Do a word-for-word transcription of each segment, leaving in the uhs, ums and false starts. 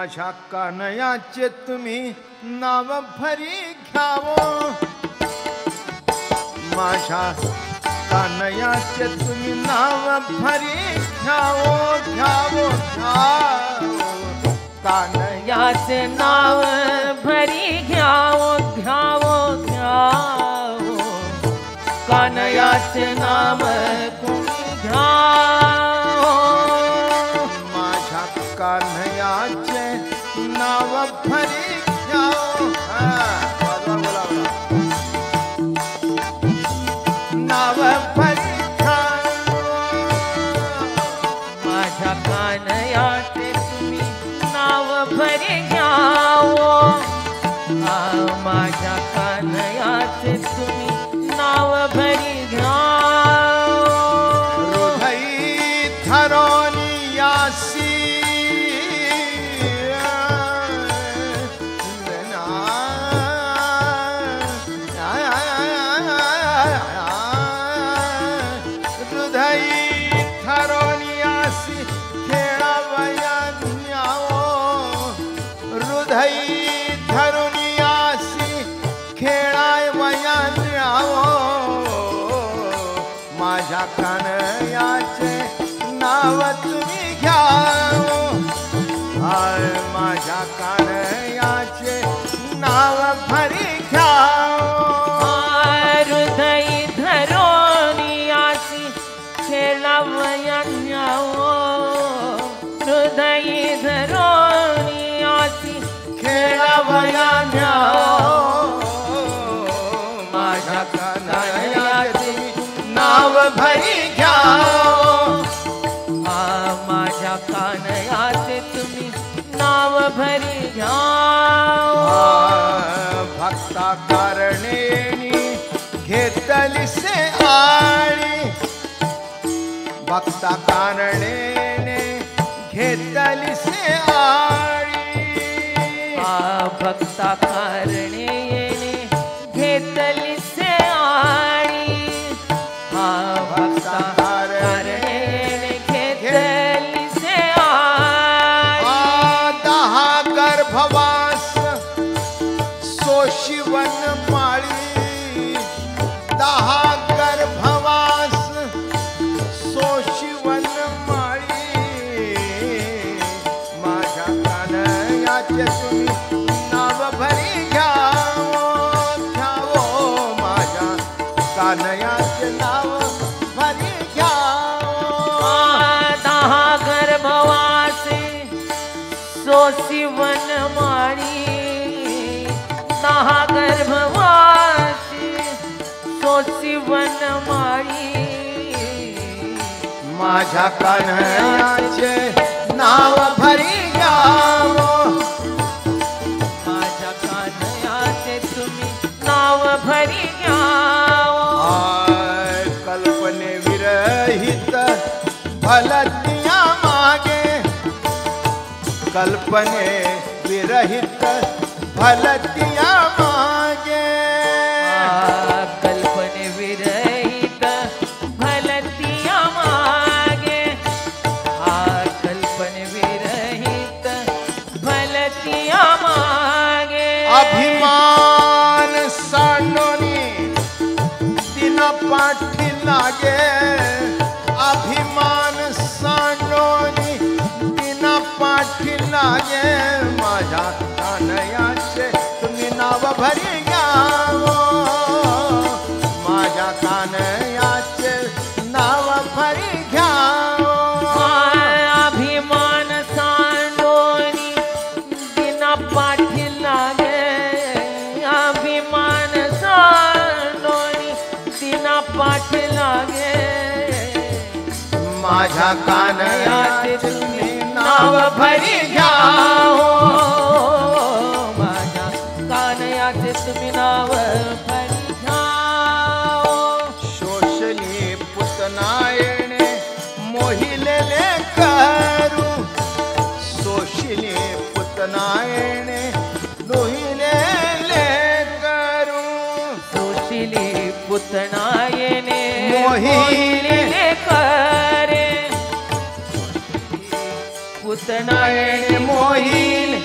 माझ्या कानयाचे तुम्ही नाव भरी घ्यावो, माझ्या कानयाचे तुम्ही नाव भरी घ्यावो घ्यावो घ्यावो, कानयाचे नाव भरी घ्यावो घ्यावो घ्यावो, कानयाचे नाव तुम्ही घ्यावो, माझ्या कान्हयाचे नाव भरी घ्यावो, नाव भरी घ्यावो, माझ्या कानयाचे तुम्ही नाव भरी घ्यावो, माझ्या कानयाचे तुम्ही नाव भरी घ्यावो, हृदयी धरून यासी माझ्या कानयाचे नाव तुम्ही घ्यावो, हाय माझ्या कानयाचे नाव भरी घ्यावो, हृदयी धरून यासी खेळावया न्यावो, हृदयी धरून यासी खेळावया न्यावो, माझ्या कानयाचे नाव भरी घ्यावो, माझ्या कानयाचे तुम्ही नाव भरी घ्यावो, भक्ता कारणे घेतलीसे आळी, भक्ता कारणे घेतलीसे आळी, भक्ता कारणे घेतलीसे आळी, भक्ता कारणे घेतलीसे आळी, दहा गर्भवास सोशिवन माळी, दहा गर्भवास सोशिवन माळी, माझ्या कानयाचे तुम्ही नाव भरी घ्यावो घ्यावो, माझ्या कानयाचे नाव भरी घ्यावो, दहा गर्भवासी सोशिवन माळी, दहा गर्भवासी सोशिवन माळी, माझ्या कान्हयाचे नाव भरी घ्यावो, माझ्या कान्हयाचे तुम्ही नाव भरी घ्यावो, कल्पने विरहित भलतिया मागे, कल्पने विरहित भलतिया मागे, कल्पने विरहित भलतिया मागे, कल्पने विरहित भलतिया मागे, अभिमान सांडोनी दिन पाठी लागे, अभिमान सांडोनी दिन पाठी लागे, माझ्या कानयाचे तुम्ही नाव भरी घ्यावो, माझ्या कानयाचे नाव भरी घ्यावो, अभिमान सांडोनी दिन पाठी लागे, अभिमान सांडोनी दिन पाठी लागे, माझ्या कानयाचे तुम्ही नाव भरी घ्यावो, माझ्या कानयाचे तुम्ही नाव भरी घ्यावो, शोषली पुतनायणे मोहिलेले करू, शोषली पुतनायणे मोहिलेले करू, सुशिली पुतनायने मोहिलेले करे, पुतनायणे मोहिल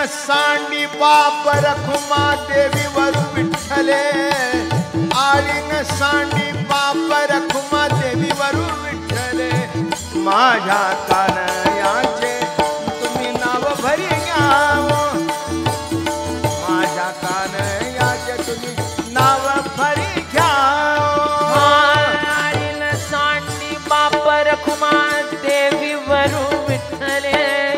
सांडी बाप रखुमा देवी वरु विठ्ठले आळीन सांडी बाप रखुमा देवी वरु विठ्ठले माझ्या कानयाचे तुम्ही नाव भरी घ्याव माझ्या कानयाचे तुम्ही नाव भरी घ्याव आळीन सांडी बाप रखुमा देवी वरु विठ्ठले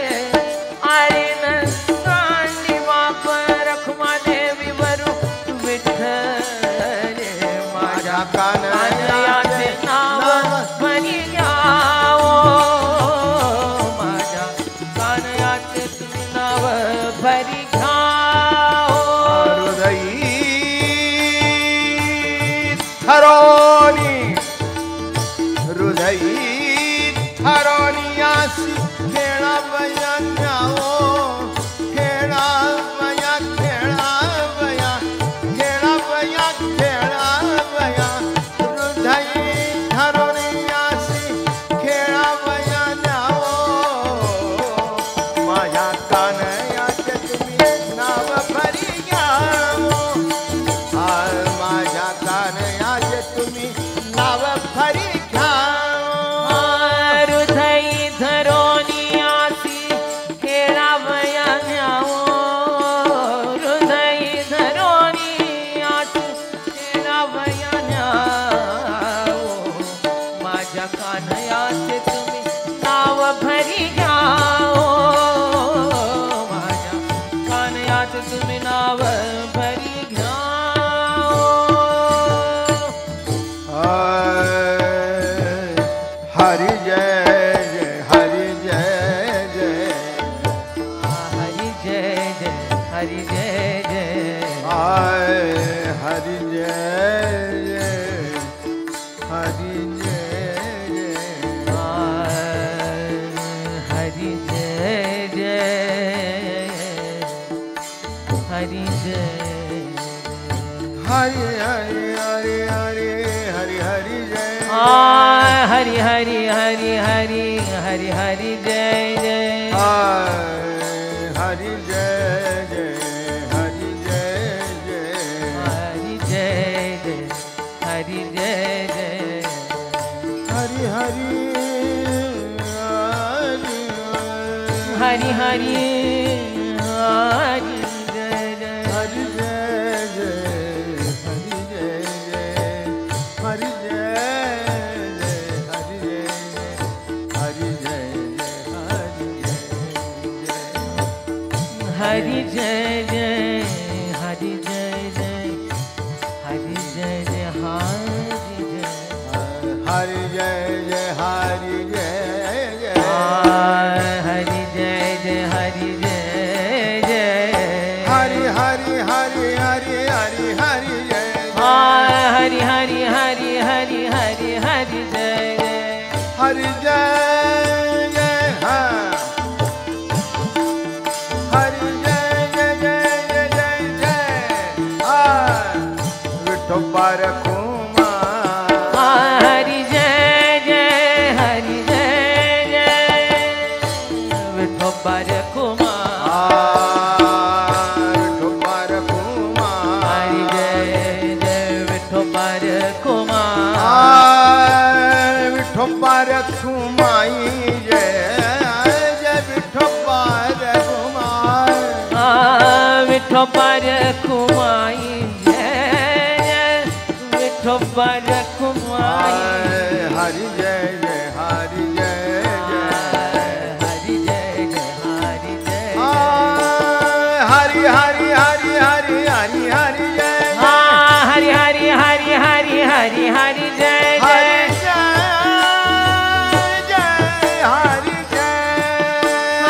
आळीन सांडी बाप रखुमा देवी वरु विठ्ठले माझ्या कानयाचे नाव भरी घ्याव माझ्या कानयाचे तुम्ही नाव भरी घ्याव हृदयी ठरोनी हृदयी ठरोनी आसी खेळा बया न्याओ खेळा बया खेळा बया खेळा बया खेळा बया हृदयी ठरोनी आसी खेळा बया न्याओ माझ्या कानयाचे तुम्ही नाव भरी घ्यावो माझ्या कानयाचे तुम्ही नाव भरी घ्यावो हृदयी धरोनी आसी खेळावया न्यावो हृदयी धरोनी आसी खेळावया न्यावो माझ्या कानयाचे तुम्ही नाव भरी घ्यावो माझ्या कानयाचे तुम्ही नाव भरी घ्यावो हरि जय जय हरि जय जय हरि जय जय हरि जय जय आय हरि जय जय हरि जय जय हरि जय जय हरि जय हरि हरि हरि हरि हरि हरि जय हरि हरि हरि हरि हरि हरि जय जय आय हरि जय जय हरि जय जय हरि जय जय हरि जय जय हरि हरि हरि हरि हरि जय जय हरि जय जय हरि जय जय हरि जय जय हरि जय जय हरि जय जय हरि जय जय हरि जय जय हरि जय जय हरि जय जय हरि जय हरि जय जय हरि जय जय हरि हरि हरि हरि हरि हरि हरि जय हरि हरि हरि हरि हरि हरि जय जय हरि जय जय हाँ हरि जय जय जय जय जय जय आ विठोबा रखुमा हरि जय जय हरि जय जय विठोबा रखुमा विठोबा रखुमा हरि जय जय विठोबा रखुमा विठोबा रखुमाई जय जय विठोबा रखुमा विठोबा रखुमाई जय जय विठोबा रखुमाई हरि जय जय हरि जय जय हरि जय जय हरि जय हरि हरि हरि हरि हरि हरि जय हरि हरि हरि हरि हरि हरि जय हरि जय जय जय हरि जय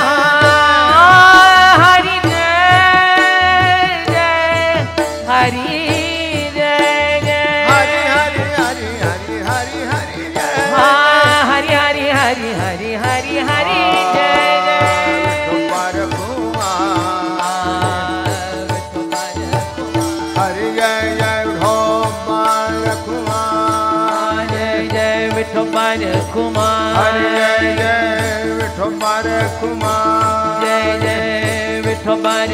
हरि जय जय हरि जय जय हरि हरि हरि हरि हरि हरि जय हरि हरि हरि हरि हरि हरि जय जय विठोबा रखुमा विठोबा रखुमा हरि जय जय विठोबा रखुमा जय जय विठोबा रखुमा हरि जय जय विठोबा रखुमा जय जय विठोबार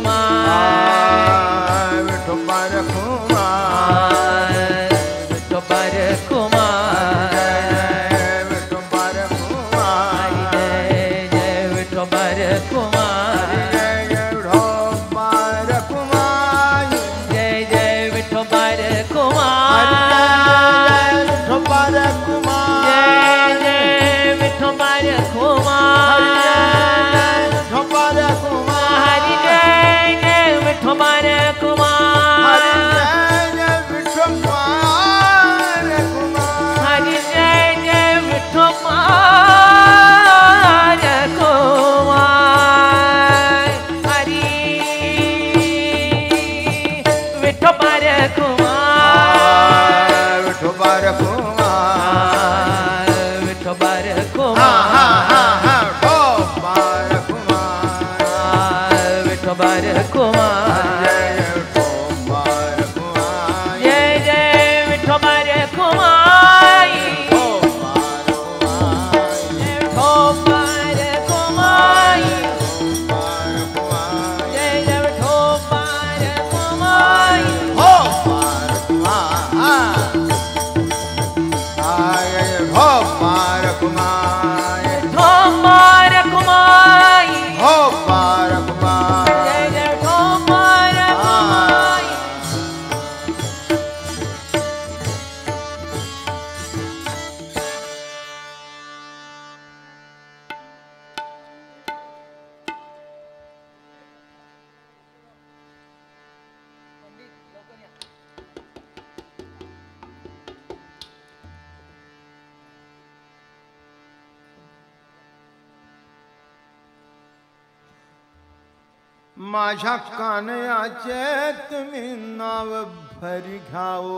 कुमार विठोबार कुमार विठोबार कुमार विठोबार कुमार जय जय विठोबार कुमार जय विठोबार कुमार जय जय विठोबार कुमार विठोबार कुमार जय जय विठोबार कुमार विठोबार कुमार हरि जय जय विठोबार कुमार हरि जय जय विठोबार कुमार हरि विठोबार कुमार विठोबार कुमार विठोबार कुमार विठोबार कुमार जय जय विठोबार कुमार विठोबार कुमार जय जय विठोबार कुमार विठोबार कुमार जय जय विठोबार कुमार माझ्या कानयाचे तुम्ही नाव भरी घ्यावो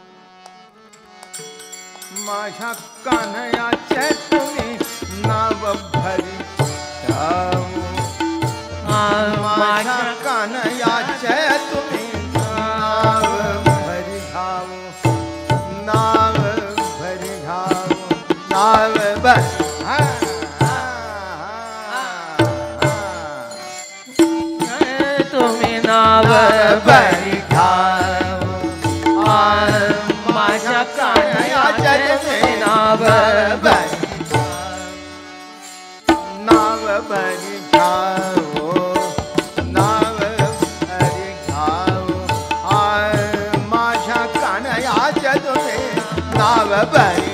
माझ्या कानयाचे तुम्ही नाव भरी घ्यावो माझ्या कानयाचे तुम्ही नाव भरी घ्यावो नाव भरी घ्यावो नाव भरी तुम्ही नाव भरी घ्यावो माझ्या कानयाचे तुम्ही नाव भरी नाव भरी घ्यावो नाव भरी घ्यावो माझ्या कानयाचे तुम्ही नाव भरी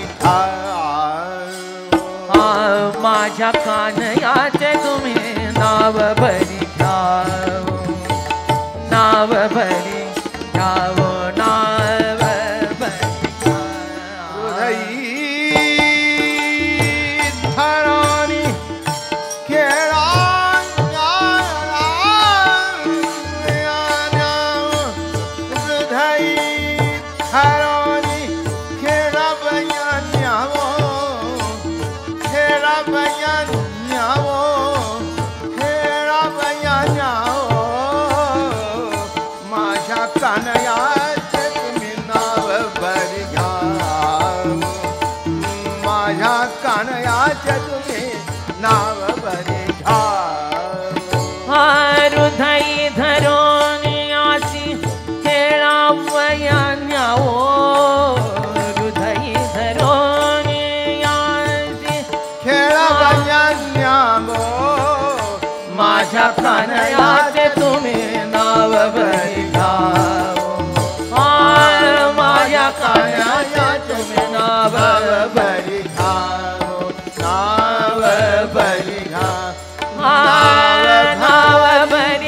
घ्यावो माझ्या कानयाचे तुम्ही नाव भरी घ्यावो नाव भरी घ्यावो नाव भरी हृदयी धरानी खेळा हृदयी धरानी खेळा बयान्यावो खेळा बयान्यावो खेळा बयान्यावो माझ्या कानयाचे तुम्ही नाव भरी घ्यावो माझ्या कानयाचे तुम्ही नाव भरी घ्यावो हृदयी धरून आसी खेळावया न्यावो हृदयी धरून आसी खेळावया न्यावो माझ्या कानयाचे तुम्ही नाव भरी घ्यावो माझ्या कानयाचे तुम्ही नाव भरी घ्यावो नाव भरी घ्यावो नाव भरी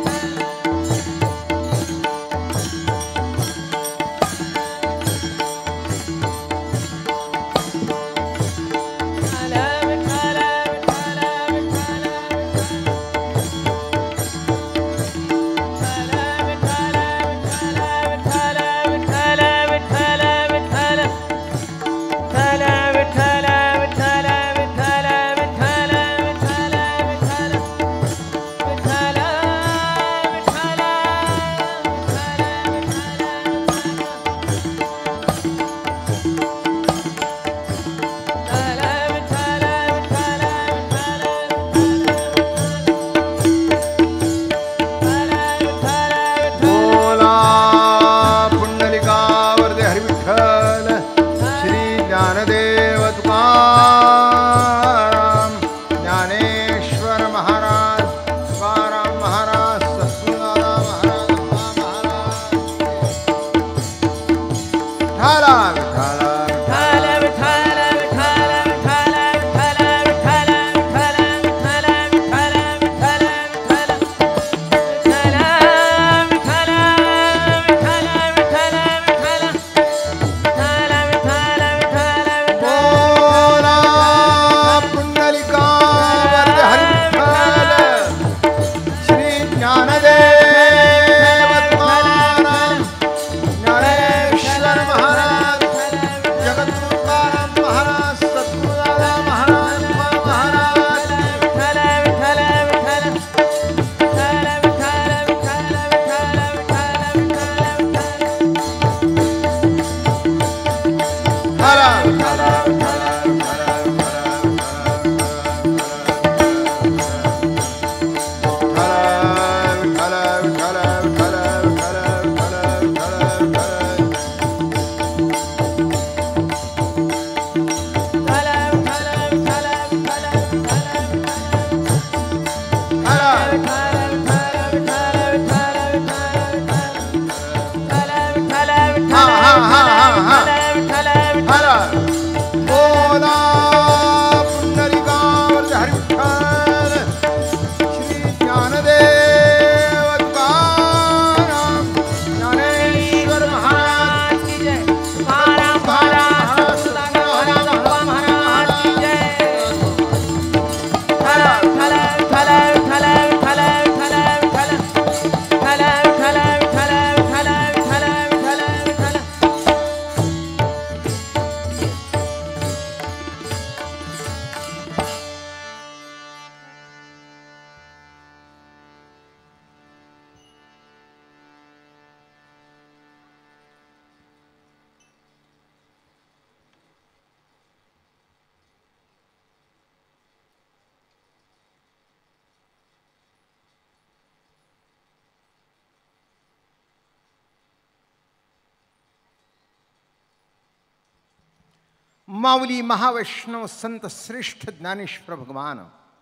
माऊली महावैष्णव संत श्रेष्ठ ज्ञानेश्वर भगवान.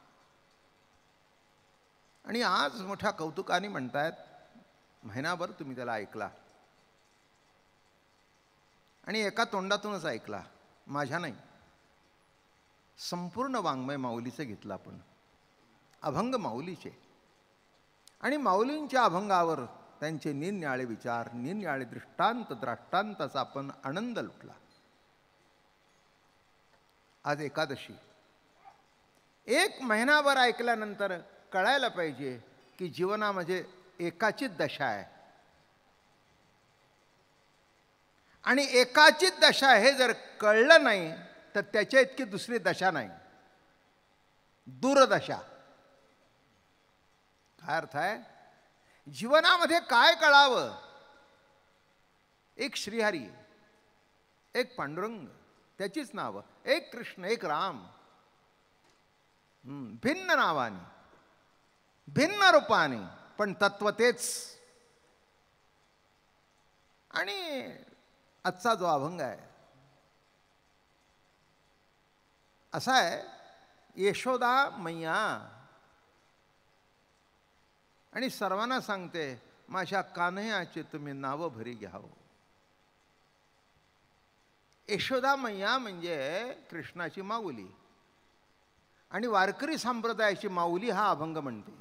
आणि आज मोठ्या कौतुकाने म्हणतायत, महिनाभर तुम्ही त्याला ऐकला आणि एका तोंडातूनच ऐकला, माझ्या नाही. संपूर्ण वाङ्मय माऊलीचं घेतलं आपण, अभंग माऊलीचे. आणि माऊलींच्या अभंगावर त्यांचे निरनिराळे विचार, निरनिराळे दृष्टांत, द्राष्टांताचा आपण आनंद लुटला. आज एकादशी. एक महिनाभर ऐकल्यानंतर कळायला पाहिजे की जीवनामध्ये एकाचीच दशा आहे. आणि एकाचीच दशा हे जर कळलं नाही तर त्याच्या इतकी दुसरी दशा नाही, दूरदशा. काय अर्थ आहे? जीवनामध्ये काय कळावं? एक श्रीहरी, एक पांडुरंग, त्याचीच नावं, एक कृष्ण, एक राम. भिन्न नावाने, भिन्न रूपाने, पण तत्व तेच. आणि आजचा जो अभंग आहे असा आहे, यशोदा मैया. आणि सर्वांना सांगते, माझ्या कान्हयाचे तुम्ही नावं भरी घ्यावं. यशोदा मैया म्हणजे कृष्णाची माऊली, आणि वारकरी संप्रदायाची माऊली हा अभंग म्हणते.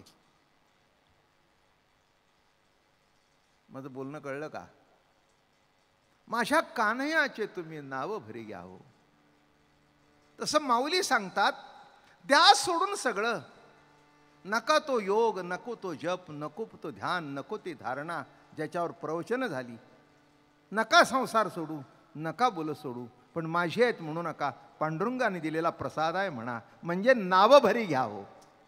माझं बोलणं कळलं का? माझ्या कान्हयाचे तुम्ही नावं भरी घ्यावं. तसं माऊली सांगतात, द्या सोडून सगळं. नका तो योग, नको तो जप, नको तो ध्यान, नको ती धारणा ज्याच्यावर प्रवचन झाली. नका संसार सोडू, नका बोल सोडू, पण माझी आहेत म्हणू नका. पांडुरंगाने दिलेला प्रसाद आहे म्हणा, म्हणजे नावं भरी घ्यावं.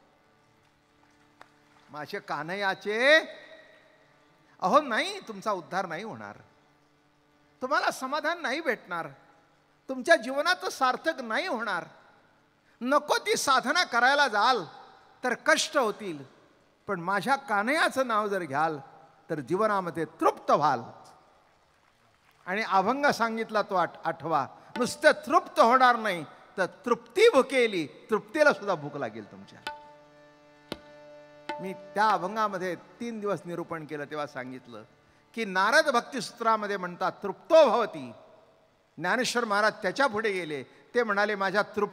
माझे कान्हयाचे. अहो नाही, तुमचा उद्धार नाही होणार, तुम्हाला समाधान नाही भेटणार, तुमच्या जीवनात सार्थक नाही होणार. नको ती साधना करायला जाल तर कष्ट होतील, पण माझ्या कान्हयाचं नाव जर घ्याल तर जीवनामध्ये तृप्त व्हाल. आणि अभंग सांगितला तो आठ आठवा. नुसतं तृप्त होणार नाही तर तृप्ती भुकेली, तृप्तीला सुद्धा भूक लागेल तुमच्या. मी त्या अभंगामध्ये तीन दिवस निरूपण केलं तेव्हा सांगितलं की नारद भक्तिसूत्रामध्ये म्हणतात तृप्तो भवती. ज्ञानेश्वर महाराज त्याच्या पुढे गेले, ते म्हणाले माझ्या तृप्त